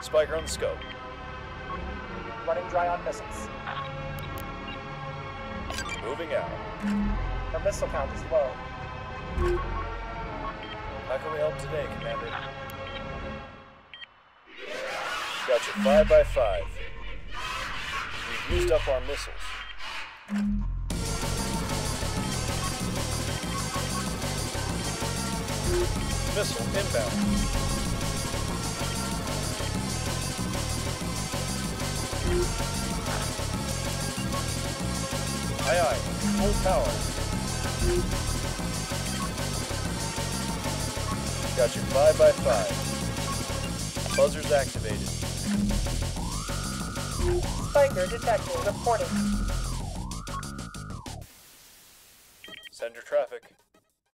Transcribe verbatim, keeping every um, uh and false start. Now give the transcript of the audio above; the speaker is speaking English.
Spiker on the scope. Running dry on missiles. Moving out. Our missile count is low. How can we help today, Commander? Gotcha, five by five. We've used up our missiles. Missile inbound. Aye aye, full power. Gotcha, five by five. Buzzers activated. Spiker detected. Reporting. Send your traffic.